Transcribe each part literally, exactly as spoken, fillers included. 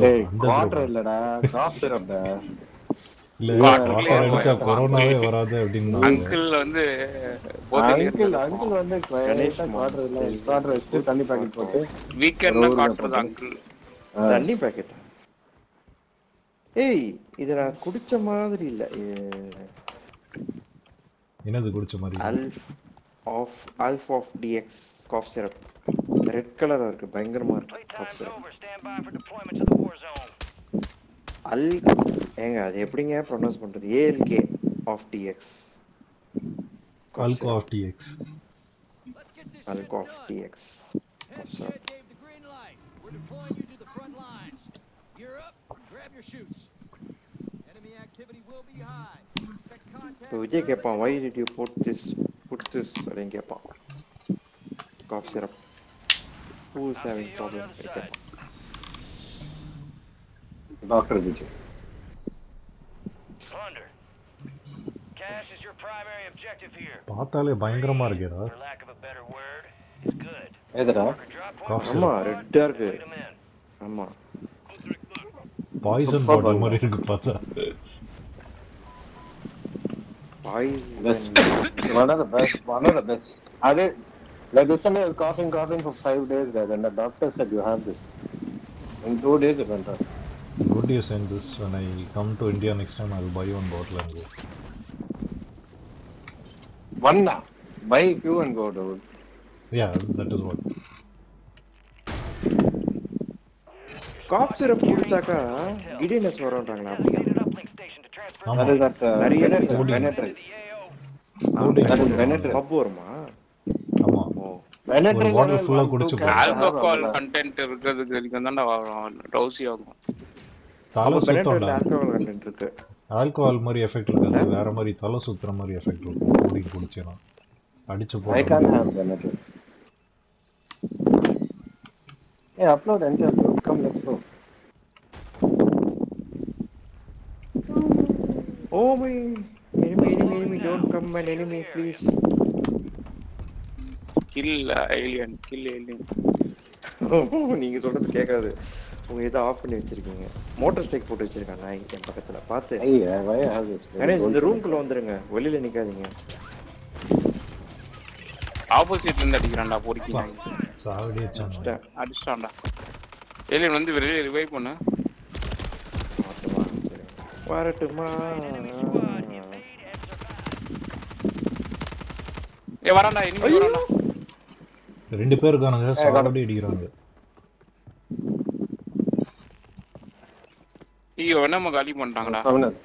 ஏய் குவார்டர் இல்லடா காஃப் சிரப்டா இல்ல குவார்டர் அடிச்சா கொரோனாவே வராது அப்படின்னு அங்கிள் வந்து அங்கிள் அங்கிள் வந்து குவாய்ட்டா குவார்டர் இல்ல குவார்டர் வச்சு தண்ணி பாக்கெட் போட்டு வீக்கெண்ட்னா காட்டுறது அங்கிள் தண்ணி பாக்கெட்டா ஏய் இது நான் குடிச்ச மாதிரி இல்ல என்னது குடிச்ச மாதிரி அல்ஃப் ஆஃப் அல்ஃப் ஆஃப் டிஎக்ஸ் காஃப் சிரப் ரெட் கலரா இருக்கு பயங்கரமா இருக்கு காஃப் சிரப் அல் ஏங்க அது எப்படிங்க ப்ரொனவுன்ஸ் பண்றது ஏஎல்கே ஆஃப் டிஎக்ஸ் அல்கோ ஆஃப் டிஎக்ஸ் அல்கோ ஆஃப் DX cough syrup So Vijay கேட்பான் why did you put this put this அப்படின்னு கேட்பான் cough syrup who is having problem கேட்பான் டாக்டர் விஜய் பார்த்தாலே பயங்கரமா இருக்கேடா ஏதடா ஆமா ரெட்டா இருக்கு ஆமா பாய்சன் பாட்டில் மாதிரி இருக்கு பார்த்தா Poison. One of the best. One of the best. Are they, like this one is coughing, coughing for five days, guys, and the doctor said you have this. In two days it went off. Would you send this when I come to India next time? I'll buy one bottle and go. One now. Buy few and go, dude. Yeah, that is what. Cough syrup குடிச்சாக்கா giddiness வரும்ன்றாங்களா அப்படியே That is that uh, Benadryl. Benadryl. That is Benadryl. பப் வருமா ஆமா Benadryl water ஃபுல்லா குடிச்சு alcohol content இருக்குதுக்கு இதுக்கு தான்டா drowsy ஆகும் தலை சுத்தம்டா ஆல்கஹால் கண்டென்ட் இருக்கு ஆல்கஹால் மாதிரி எஃபெக்ட் இருக்காது வேற மாதிரி தலை சுத்துற மாதிரி எஃபெக்ட் இருக்கும் கோடி குடிச்சேனா அடிச்சு போடு I can't have Benadryl. Hey, upload and just come, let's go. Oh my enemy enemy enemy don't come my enemy please kill alien kill alien நீங்க சொல்றது கேட்காது உங்க இத ஆஃப் பண்ணி வச்சிருக்கீங்க மோட்டார் ஸ்ட்ரைக் போட்டு வச்சிருக்காங்க நாய் என் பக்கத்துல பாத்து ஐயா why have this அண்ணே இந்த ரூம்க்குள்ள வந்துருங்க வெளியில நிக்காதீங்க ஆப்போசிட்ல இருந்து அடிக்கறான்டா போடிக்கு சாவடி அடிச்சான்டா அடிச்சான்டா ஏலியன் வந்து வெளியில ரிவைவ் பண்ணு வரட்டுமா ஏ வரான்டா இனிமே வரான்டா ரெண்டு பேர் இருக்கானுங்க சாவடி அடிக்கறாங்க ஐயோ நம்ம காலி பண்ணிட்டாங்கடா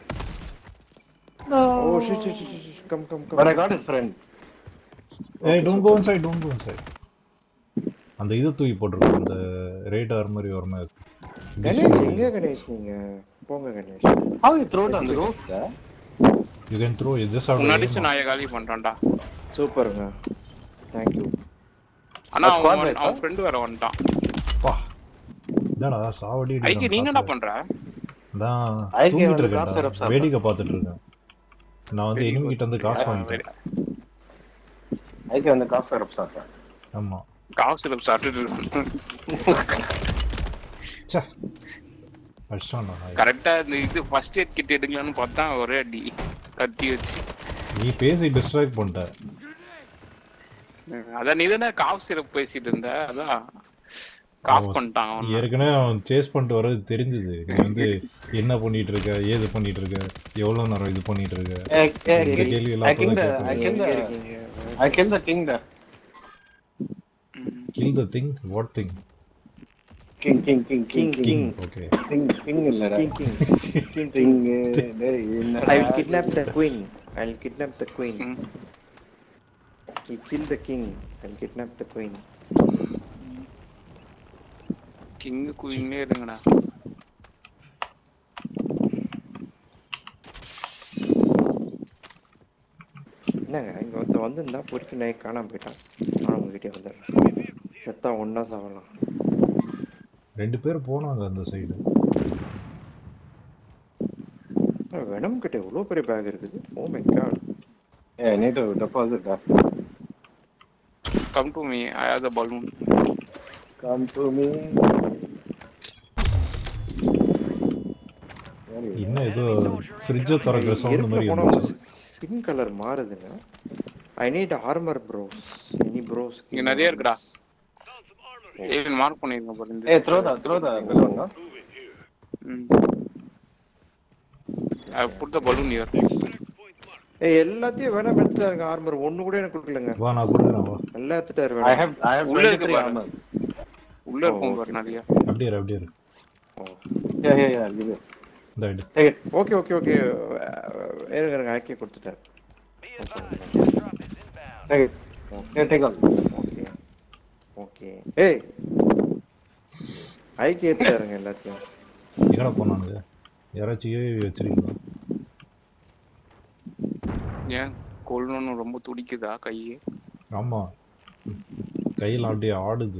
oh shit shit shit come come come but I got his friend hey don't go inside don't go inside அந்த இது தூக்கி போட்டுருக்கு அந்த ரேடார் மாதிரி வரமா இருக்கு கணேஷ் எங்க கணேஷ் நீங்க போங்க Ganesh how you throw it on the roof there you can throw it just out முன்னாடி நாய காலி பண்றான்டா சூப்பர்ங்க thank you அண்ணா அவன் ஃப்ரெண்ட் வேற வந்துட்டான் பா டடா சாவடி அடிக்கறான் ஐக்கு நீங்க என்ன பண்ற நான் தூங்கிட்டு இருக்கேன் வேடிக்கை பார்த்துட்டு இருக்கேன் நான் வந்து எனிமி கிட்ட வந்து காசு வாங்கிட்டேன் ஐக்கு வந்து காசு சிரப் சாப்பிட்டேன் ஆமா காசு சிரப் சாப்பிட்டு இருக்கேன் ச்சே அடிச்சான்டா கரெக்ட்டா இந்த இது ஃபர்ஸ்ட் எய்ட் கிட் எடுக்கலாம்னு பார்த்தா ஒரே அடி கத்தி வச்சு நீ பேசி டிஸ்ட்ராக்ட் பண்ணிட்ட அத நீ தான காஃப் சிரப் பேசிட்டு இருந்த அதான் காஃப் பண்ணிட்டான் அவன் ஏற்கனவே அவன் சேஸ் பண்ணிட்டு வரது தெரிஞ்சது நீ வந்து என்ன பண்ணிட்டு இருக்க ஏது பண்ணிட்டு இருக்க எவ்வளவு நேரம் இது பண்ணிட்டு இருக்க இந்த கேள்வி எல்லாம் I killed the I killed the king there kill the thing what thing king king king king king okay king king இல்லடா king king king king டேய் என்னடா I will kidnap the queen I will kidnap the queen he killed the king I will kidnap the queen king குயினே இருங்கடா என்னங்க இங்க வந்து வந்திருந்தா பொறுக்கி நாய் காணாம போயிட்டான் நான் உங்ககிட்ட வந்துடுறேன் செத்தா ஒன்னா சாவலாம் ரெண்டு பேர் போனாங்க அந்த சைடு வெனம் கிட்ட எவ்வளவு பெரிய பேக் இருக்குது oh my god yeah I need to deposit that come to me I have the balloon come to me என்ன ஏதோ ஃப்ரிட்ஜை திறக்கிற சவுண்ட் மாதிரி போனா இருந்துச்சு. ஸ்கின் கலர் மாறுதுங்க. I need armour bros. Any bros இங்க நிறைய இருக்குடா. ஏய் மார்க் பண்ணிருங்க பாரு இந்த. ஏய் throw the throw the balloon. ம். I put the balloon here. ஏய் எல்லாத்தையும் வேணா எடுத்துட்டாருங்க. ஆர்மர் ஒண்ணு கூட எனக்கு கொடுக்கலங்க. வா நான் கொடுக்குறேன் வா. எல்லாம் எடுத்துட்டாரு I வேணா. have I have உள்ள இருக்கு twenty-three பாரு. armor. உள்ள இருக்கும் பாரு நிறைய. அப்படியே இரு, அப்படியே இரு. Yeah yeah yeah. Give it. இந்த எடு. Take it. Okay okay okay. ஏறுங்க இருங்க ஆக்கி கொடுத்துட்டாரு. Take it. Yeah, take all. Okay okay. ஏய் ஐக்கி ஏத்துட்டாருங்க எல்லாத்தையும். எங்கடா போனானுங்க? யாராச்சும் ஏவி வச்சிருக்கீங்களா? ஏன் கொல்லணும் ரொம்ப துடிக்குதா கையே? ஆமா கையில் அப்படியே ஆடுது.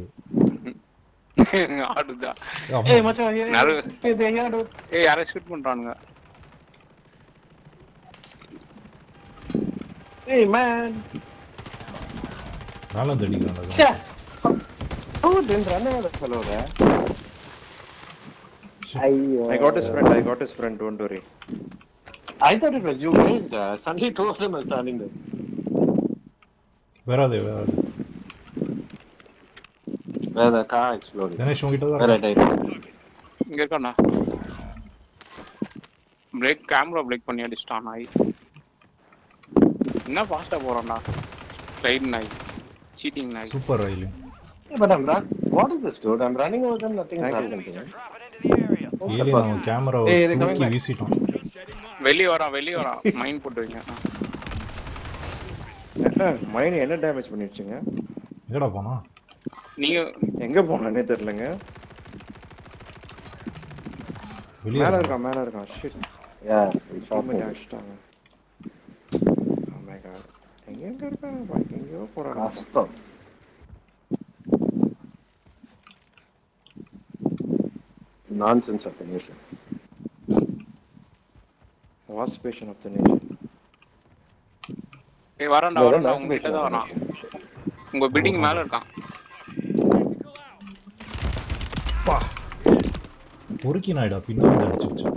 ஆடுதா? Hey மச்சான் here. நறு- Hey they here dude. ஏய் யாரை ஷூட் பண்றானுங்க? Hey man. நாலாம் தடிக்கிறாங்க. Cha. Oh didn't run away that fellow there. I uh, I got his friend. I got his friend. Don't worry. I thought it was you guys. Uh, suddenly two of them are standing there. Where are they? Where are they? Where the car exploded. Dinesh உங்ககிட்ட Where I தான். died. இங்க இருக்கானா? Break camera break பண்ணி அடிச்சிட்டான் நாய். என்ன ஃபாஸ்டா போறான்டா? ரைட் நாய். சீட்டிங் நாய். Super railing. Yeah, but I'm run. What is this dude? I'm running over them. Nothing is happening to me. ஏலி அவன் கேமராவை Hey, they're coming தூக்கி back. வீசிட்டான். வெளிய வரான் வெளிய வரான். மைண்ட் போட்டு வைங்க. மைன் என்ன டேமேஜ் பண்ணிடுச்சுங்க? எங்கடா போனா? நீங்க எங்க போனானே தெரியலங்க. வெளியே மேல இருக்கா? இருக்கான் மேல இருக்கான். ஷிட். Yeah, we shot சாமி him. அடிச்சிட்டாங்க. Oh my god. எங்க எங்க இருக்காங்க? பாய் எங்கயோ போறாங்க. Custom. Nonsense of the nation. வாஸ்பேஷன் ஆஃப் தி நேஷன். ஏய் வரான்டா No, வரான்டா no, உங்க கிட்ட தான் no, வரான். உங்க பில்டிங் மேல இருக்கான். பா பொறுக்கி நாய்டா பின்னாடி அடிச்சுச்சு.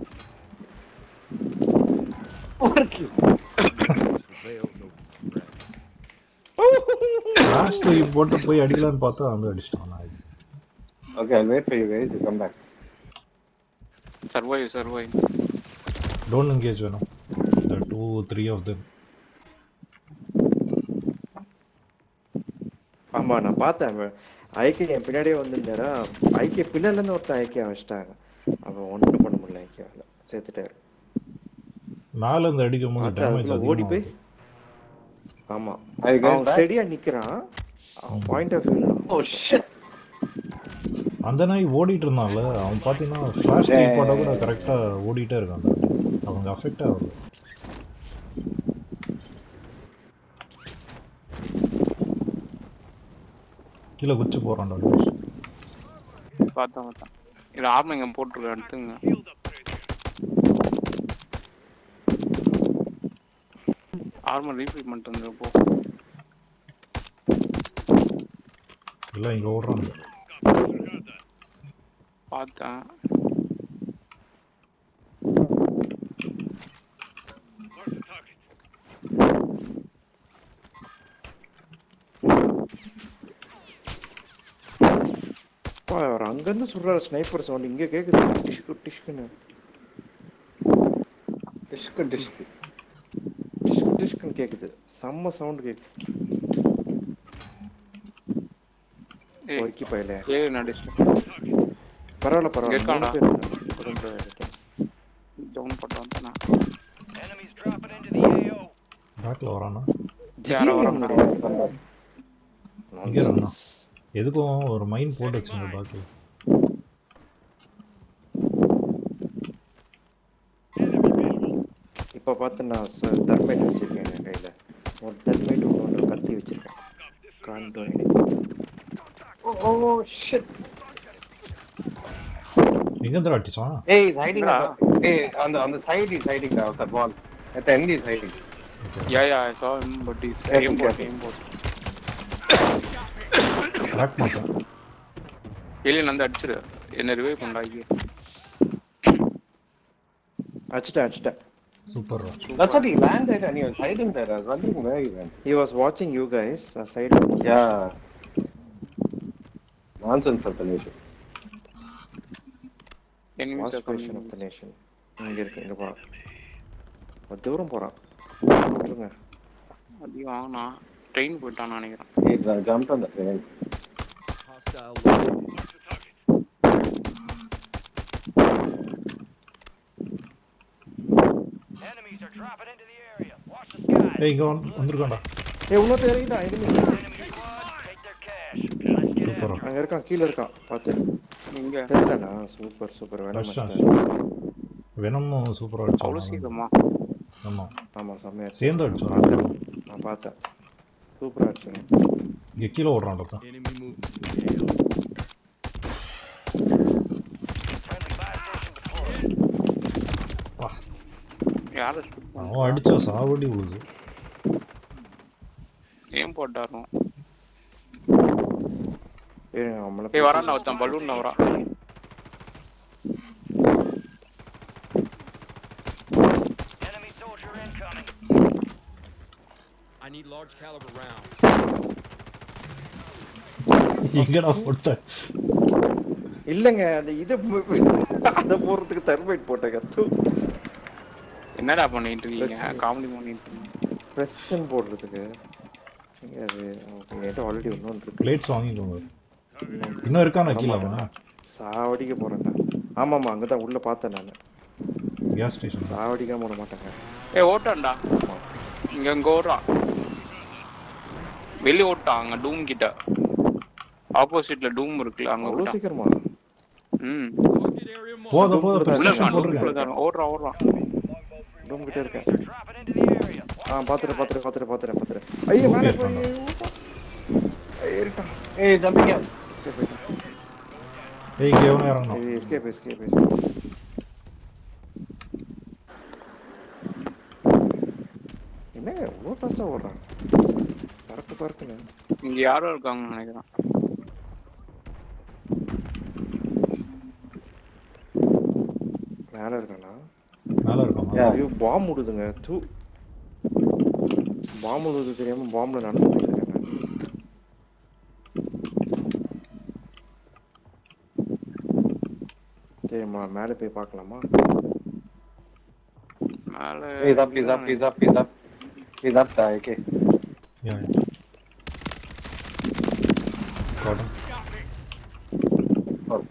லாஸ்ட் போட்டு போய் அடிக்கலான்னு பார்த்தா வந்து அடிச்சிட்டான் நாய். Okay, I'll wait for you guys to come back. Survive survive. Don't engage வேணும். The two three of them. ஆமா நான் பார்த்தேன். ஐக்கே என் பின்னாடியே வந்துட்டாரா. ஐக்கே பின்னால இருந்து ஒருத்தன் ஐக்கே வச்சிட்டாங்க. அவன் ஒண்ணும் பண்ண முடியல ஐக்கேவால. சேர்த்துட்டாரு. மேல இருந்து அடிக்கும் போது பார்த்தா டேமேஜ் அதுக்குள்ள ஓடி அதிகமா போய் வருது. ஆமா Are you guys அவன் back? ஸ்டெடியா நிக்கிறான். அவன் பாயிண்ட் ஆஃப் வியூல Oh shit! அந்த நாய் ஓடிட்டு இருந்தான்ல அவன் பாத்தீங்கன்னா ஃபிளாஷ் லைட் போட்டா கூட கரெக்டா ஓடிட்டே இருக்கான். அவங்க அஃபெக்ட் ஆகுது. கீழே குச்சி போறான்டா. பார்த்தா பார்த்தா. இது ஆர்மர் இங்க போட்டுருக்க எடுத்துங்க. ஆர்மர் ரீஃபில் பண்ணிட்டு போ. எல்லாம் இங்க ஓடுறாங்க. பார்த்தேன். அவர் அங்க இருந்து சுடுற ஸ்னைப்பர் சவுண்ட் இங்க கேக்குது. டிஷ்கு டிஷ்குன்னு. Disco disco. டிஷ்கு டிஷ்குன்னு கேக்குது. செம்ம சவுண்ட் கேக்குது. ஏய் ஒர்க்கி பையல. ஏய் நடிச்சு. பரவாயில்ல பரவாயில்ல. இருக்கானா? மூணு பேர் இருக்காங்க. குடும்பம் இருக்கு. டவுன் போட்டான் நான். பேக்ல வரானா? யாரோ வரான். இங்க வரானா? எதுக்கும் ஒரு மைண்ட் போட்டு வச்சுங்க பேக்ல. இப்ப பார்த்து நான் தெர்மைட் வச்சிருக்கேன் என் கையில. ஒரு தெர்மைட் ஒன்று கத்தி வச்சிருக்கேன். காண்டோ Oh, oh shit! எங்க இருந்து அடிச்சான்? Hey, he's hiding. Yeah. up- Hey, on the on the side he's hiding now. That wall. At the end he's hiding. Yeah, yeah, I saw him, but he's Yeah, aim yeah. bot, aim bot. Track மாட்டான். Alien வந்து அடிச்சிரு. என்ன revive பண்ணாங்க. அடிச்சிட்டேன் அடிச்சிட்டேன். Super. That's what he landed and he was hiding there. I was wondering where he went. He was watching you guys. A side. Yeah. Nonsense of the nation. enemies are coming. Of the nation. இங்க இருக்கு இங்க போறான். ஒரு தூரம் போறான். விட்டுருங்க. அது வாங்கனா ட்ரெயின் போய்ட்டான் நினைக்கிறேன். He jumped on the train. Hostile. Enemies are dropping into the area. Watch the skies. ஏய் இங்க வந்திருக்கான்டா. ஏய் உள்ள தெரியுதா enemy. Enemy squad, take their cash. Let's get super. அங்க இருக்கான் கீழ இருக்கான் பாத்து. இங்க தெரியலனா சூப்பர் சூப்பர் வேணும் வெனம் சூப்பரா அவ்வளவு அடிச்சான். சீக்கிரமா ஆமா. ஆமா செமையா சேர்ந்து அடிச்சான். நான் பார்த்தேன். சூப்பரா அடிச்சான். இங்க கீழ ஓடுறான்டா. enemy movement. யாரு அவன் அடிச்சா சாவடி விழுது. ஏன் போட்டாரும் ஏய் நம்மள ஏய் வரான்டா ஒருத்தன் பலூன்ல வரா. Enemy soldier incoming. I need large caliber rounds. எங்கடா போட்ட? இல்லங்க அது இத அத போறதுக்கு தெர்மைட் போட்டங்க. என்னடா பண்ணிட்டு இருக்கீங்க? காமெடி பண்ணிட்டு இருக்கீங்க. பிரஷன் போடுறதுக்கு அது என்கிட்ட ஆல்ரெடி ஒன்று இருக்கு. பிளேட்ஸ் வாங்கிக்கோங்க. இன்னும் இருக்கானா கீழ அவன்? சாவடிக்க போறேன்டா. ஆமாமா அங்கதான் உள்ள பார்த்தேன் நான். Gas station. சாவடிக்காம போட மாட்டாங்க. ஏய் ஓட்டான்டா. இங்க இங்க ஓடுறான். வெளிய ஓட்டான் அங்க டூம் கிட்ட. ஆப்போசிட்ல டூம் இருக்குல அங்க அவ்வளவு ஓட்டான். சீக்கிரமா? ம். போத போத உள்ள போட்டுருங்க. ஓடுறான் ஓடுறான். டூம் கிட்ட இருக்கேன். ஆ பாத்துறேன் பாத்துறேன் பாத்துறேன் பாத்துறேன் பாத்துறேன். ஐயோ மேலே போய் ஏய் இருக்கா. Hey, jumping out. ஏய் இங்க எவனோ இறங்கணும். ஏய் எஸ்கேப் எஸ்கேப் எஸ்கேப். என்ன இவ்வளோ பாஸ்டா ஓடுறான்? பறக்க பறக்குன்னு. இங்க யாரோ இருக்காங்கன்னு நினைக்கிறேன். மேல இருக்கானா? மேல இருக்காமா? ஐயோ பாம் விடுதுங்க. தூ பாம் விடுது தெரியாம பாம்ல நடந்துட்டு இருக்கேன். சரிம்மா மேல போய் பார்க்கலாமா? மேல He's up, he's up, he's up, he's up. He's up, okay. Yeah. Got him. Oh.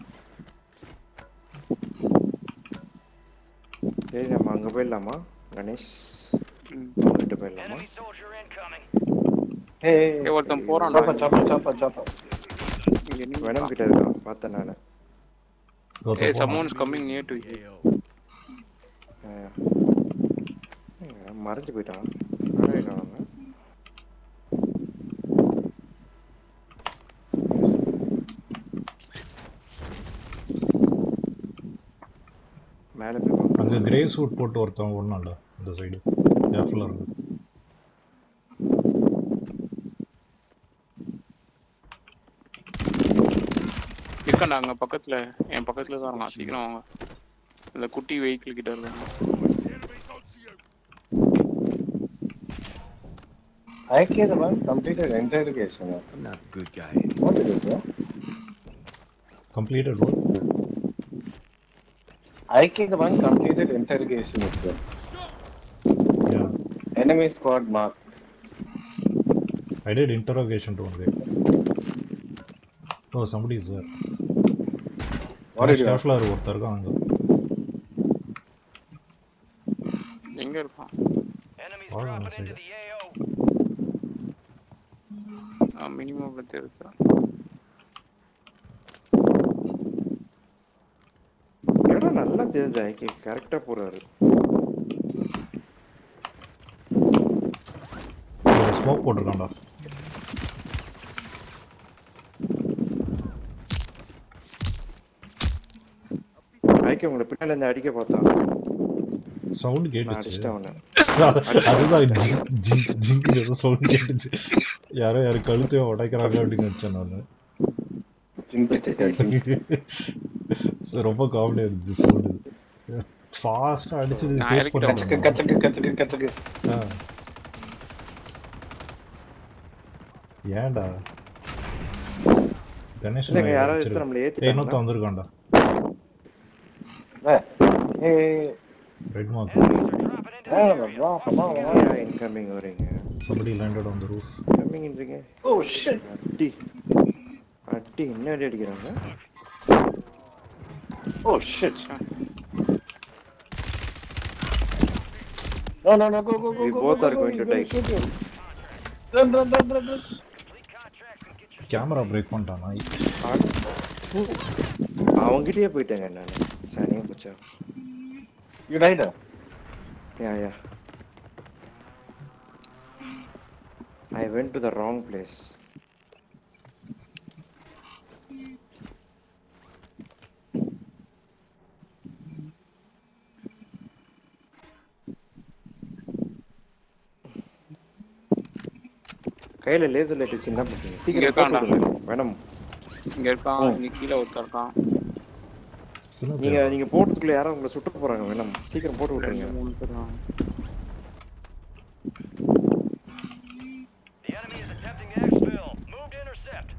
சரி நம்ம அங்க போயிடலாமா கணேஷ்? கிட்ட போயிடலாமா? Enemy soldier incoming. Hey, ஏய் ஒருத்தன் போறான்டா. chopper, chopper, chopper, chopper. இங்க என்ன வெனம் கிட்ட இருக்கான் பார்த்தேன் நானு. ஏய் someone is coming near to you. மறைஞ்சு போயிட்டான். அடே காணோங்க. மேல போய் பார்க்கலாம். அங்க கிரே சூட் போட்டு ஒருத்தன் ஓடுனான்டா இந்த சைடு. கேர்ஃபுல்லா இருக்கு. இருக்கடா அங்க பக்கத்துல என் பக்கத்துல தான் இருக்கான். சீக்கிரம் வாங்க. இந்த குட்டி வெஹிக்கிள் கிட்ட இருக்காங்க. I K the one completed interrogation. I'm not a good guy. What did it do? Completed what? I K the one completed interrogation as well. Yeah. Enemy squad marked. I did interrogation to one guy. Oh, somebody is there. What did you ask? கேர்ஃபுல்லா இருக்கு ஒருத்தர் இருக்கான் அங்க. எங்க இருக்கான்? Enemies Oh, dropping I into see. the A O. Minimum பத்தி இருக்கா? இடம் நல்லா தெரியுது. ஐகே கரெக்டா போறாரு. ஒரு ஸ்மோக் போட்டுருக்கான்டா. ஐகே உங்களை பின்னால இருந்து அடிக்க பார்த்தான். சவுண்ட் நான் கேட்டுச்சு. அடிச்சிட்டேன் அவனை. அதுதான் ஜிங்க் ஜிங்க் ஏதோ சவுண்ட் கேட்டுச்சு. யாரோ யாரு கழுத்தையோ உடைக்கிறாங்க அப்படின்னு நினைச்சேன் நான். ரொம்ப காமெடியா இருந்துச்சு சவுண்ட். ஃபாஸ்டா அடிச்சு நான் சேஸ் இறக்கிட்டேன். கச்சக்கு பண்ணிட்டு கச்சக்கு கச்சக்கு கச்சக்கு ஏன்டா கணேஷ் இல்லைங்க யாராவது எடுத்து நம்மளை இன்னொத்த ஏத்திட்டாங்க. வந்திருக்கான்டா ஏய் red mark Enemies are dropping into the வா area. கமா வா இன்கமிங் வரீங்க. somebody landed on the roof கம்மிங்ன்றீங்க. ஓ ஷிட் அடி அடி என்ன அடி அடிக்கிறாங்க? Oh shit No, no, no, go, go, go, We go, both go, are go, going go, to go, die. shoot him. Run, run, run, run, run. Complete contracts and get your camera break பண்ணிட்டான் நாய். அவங்கிட்டயே போயிட்டேங்க நான். சனியா போச்சா. You died? huh? Yeah, yeah. I went to the wrong place. கையில laser light வச்சு என்ன பண்றீங்க? இங்க சீக்கிரம் இருக்கான்டா. போட்டு விடுங்க. வேணாம். இங்க இருக்கான். இங்க கீழே ஒருத்தன் இருக்கான். நீங்க நீங்க போறதுக்குள்ள யாரோ உங்களை சுட்டு போறாங்க. வேணாம். சீக்கிரம் போட்டு விட்டுருங்க. ரெண்டு மூணு பேர் இருக்கான். The enemy is attempting to exfil. Move to intercept.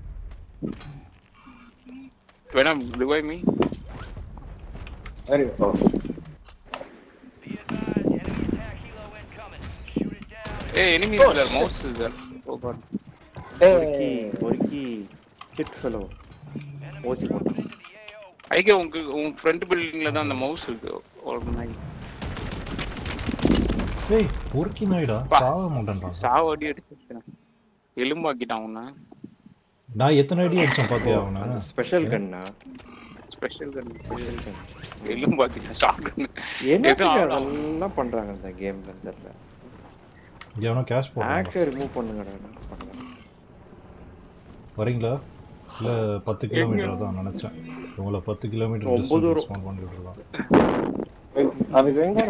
வேணாம் revive me. There you go. Be advised, enemy attack helo incoming. Shoot it down. Hey, enemy is there. Mouse is there. Oh god. பொறுக்கி Hey. பொறுக்கி kid fellow. ஓசி போட்டு. Into the A O. ஐகே உங்க உங்க front பில்டிங்ல தான் அந்த mouse இருக்கு. ஒரு நாய். ஏய் பொறுக்கி நாய்டா சாவ மாட்டேன்றான். சாவடி அடிச்சிட்டேன். எலும்பாக்கிட்டான் உன்னை. நான் எத்தனை அடி அடிச்சேன் பாத்தியா அவனை? அது ஸ்பெஷல் கன்னா. Special gun. Special gun. எலும்பாக்கிட்டான் ஷாட் கன். என்ன அதெல்லாம் பண்றாங்க இந்த கேம்ல தெரியல. எவனோ கேஷ் போடுறான். ஆக்டர் ரிமூவ் பண்ணுங்கடா. வரீங்களா? இல்ல பத்து கிலோமீட்டர் தான் நினைச்சேன். உங்களை பத்து கிலோமீட்டர் ஒன்பது டிஸ்டன்ஸ் வரும். ரெஸ்பாண்ட் பண்ணிட்டு இருக்கான். அது எங்க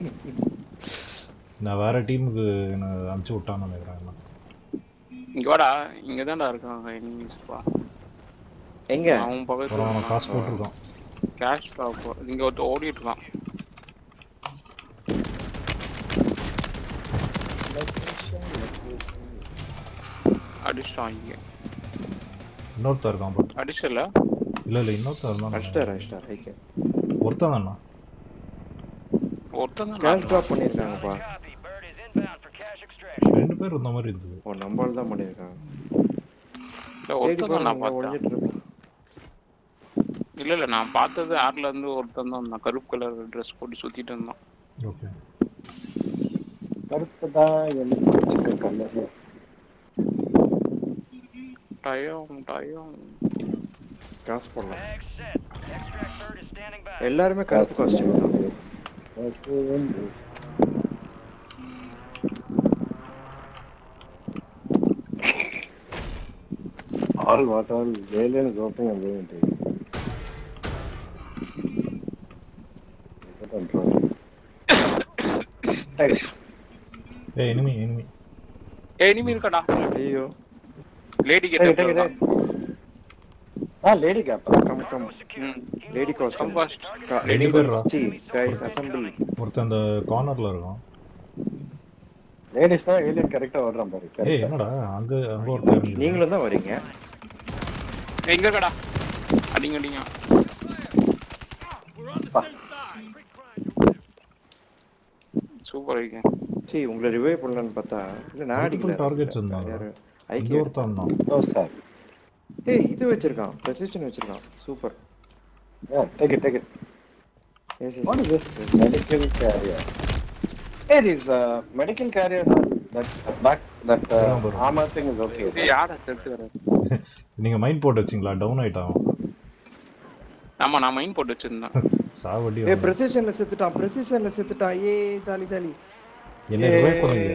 நான் வேற டீமுக்கு என்ன அனுப்பிச்சு விட்டான்னு நினைக்கிறேன். இங்க வாடா. இங்க தான்டா இருக்காங்க எனிமீஸ் பா. எங்க? அவன் பக்கத்துல ஒரு அவனை காசு போட்டுருக்கான். கேஷ் பாப்போ. இங்க ஒருத்த ஓடிட்டு இருக்கான். அடிச்சான் இங்க. இன்னொருத்தர் இருக்கான் பட் அடிச்சல. இல்ல இல்ல இன்னொருத்தர் இருந்தான். அஷ்டர் அஷ்டர் ஐகே. ஒருத்தன் தானா? ஒருத்தன் தான் கேஷ் டிராப் பண்ணிருக்காங்கப்பா. Copy. Bird is inbound for cash extraction. ரெண்டு பேர் இருந்த மாதிரி இருந்தது. ஓ நம்பால் தான் பண்ணிருக்காங்க. இல்ல ஒருத்தன் தான் நான் பார்த்தேன். ஒளிஞ்சிட்டு இருக்கு. இல்ல இல்ல நான் பார்த்தது ஆர்ல இருந்து ஒருத்தன் தான் நான் கருப்பு கலர் ட்ரெஸ் போட்டு சுத்திட்டு இருந்தான். ஓகே. கருப்பு தான் எனக்கு சிக்கன் கல்லு. Time time. காசு போடலாம். Mag set. Extract bird is standing by. எல்லாருமே கருப்பு காஸ்டியூம் தான். அது வந்து all what all alien is opening and going to ஏய் எனிமி எனிமி. ஏய் எனிமி இருக்கடா. ஐயோ. லேடி Take it, take கேட்ட. it. Ah, lady gap. Come come. ம். Lady costume. Compost. ரெண்டு பேர்ரா. Guys assembly. ஒருத்தன் அந்த கார்னர்ல இருக்கான். Ladies தான் alien கரெக்ட்டா ஓடுறான் பாரு. ஏய் என்னடா அங்க அங்க ஒருத்தன் இறங்கி. நீங்களும் தான் வரீங்க. ஏய் இங்க இருக்கடா. அடிங்க அடிங்க. சூப்பர் ஐகே. சீ உங்களை ரிவைவ் பண்ணலாம்னு பார்த்தா இல்ல நான் அடிக்கல. டார்கெட்ஸ் இருந்தாங்க. யாரு? இங்க ஐகே. ஒருத்தன் தான். No sir. ஏய் இது வச்சிருக்கான். precision வச்சிருக்கான். சூப்பர். Yeah, take it, take it. Yes What is this medical carrier? Hey, this uh, medical carrier, that back, that uh, armor thing is okay. ஏய் யாரா செத்து வர. நீங்க மைண்ட் போட்டு வச்சீங்களா? டவுன் ஆயிட்டான். ஆமா நான் மைண்ட் போட்டு வச்சிருந்தேன். சாவடி. ஏய் precisionல செத்துட்டான். precisionல செத்துட்டான். ஏய் ஜாலி ஜாலி. என்ன ரிவைவ் பண்ணுங்க.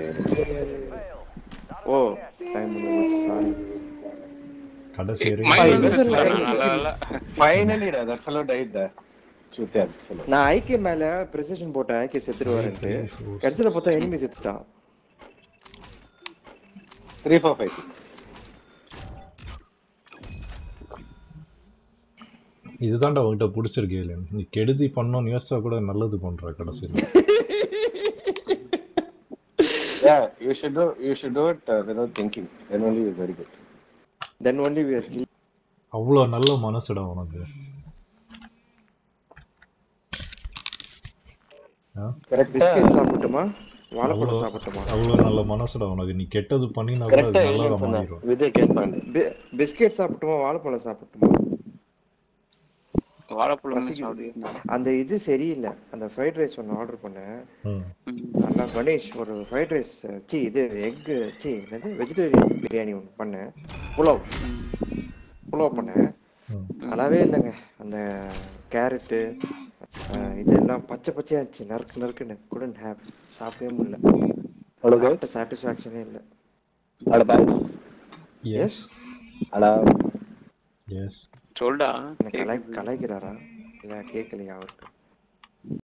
ஓ டைம் முடிஞ்சு சாரி. கடைசி Finally, that fellow died there. நான் ஐகே மேல precision போட்டேன். ஐகே செத்துருவாருன்னு. கடைசில பார்த்தா எனிமி செத்துட்டான். three four five six. இதுதான்டா உன்கிட்ட பிடிச்சிருக்கு இல்லையா நீ கெடுதி பண்ணோன்னு யோசிச்சா கூட நல்லது பண்ற கடைசியில் Yeah, you should do you should do it uh, without thinking. Then only you're very good. Then only we are kill. அவ்வளோ நல்ல மனசுடா உனக்கு Correct. பிஸ்கெட் சாப்பிட்டுமா அவ்வளோ வாழைப்பழம் சாப்பிட்டுமா அவ்வளோ நல்ல மனசுடா உனக்கு நீ கெட்டது பண்ணினா கூட Correct. அது நல்லதா சொன்னா மாறிடும் விஜய் கேட்பாங்க. பிஸ்கெட் சாப்பிட்டுமா வாழைப்பழம் சாப்பிட்டுமா வாழைப்பழம் தான் பசிக்குது. சாப்பிடுவீங்க. அந்த இது சரியில்லை அந்த ஃப்ரைட் ரைஸ் ஒன்று ஆர்டர் பண்ணேன் ம் ம். நல்லா கணேஷ் ஒரு ஃப்ரைட் ரைஸ் சி இது எக் சி என்னது வெஜிடேரியன் பிரியாணி ஒன்று பண்ணேன் புலாவ் புலாவ் பண்ணேன் ம் நல்லாவே இல்லைங்க அந்த கேரட்டு இதெல்லாம் பச்சை பச்சையா இருந்துச்சு நறுக்கு நறுக்குன்னு couldn't have சாப்பிடவே முடியல Hello guys. சாட்டிஸ்ஃபேக்ஷனே இல்லை Hello guys. Yes Hello. Yes சொல்டா கலாய் கலாய்க்கிறாரா இல்லை கேட்கலையா அவருக்கு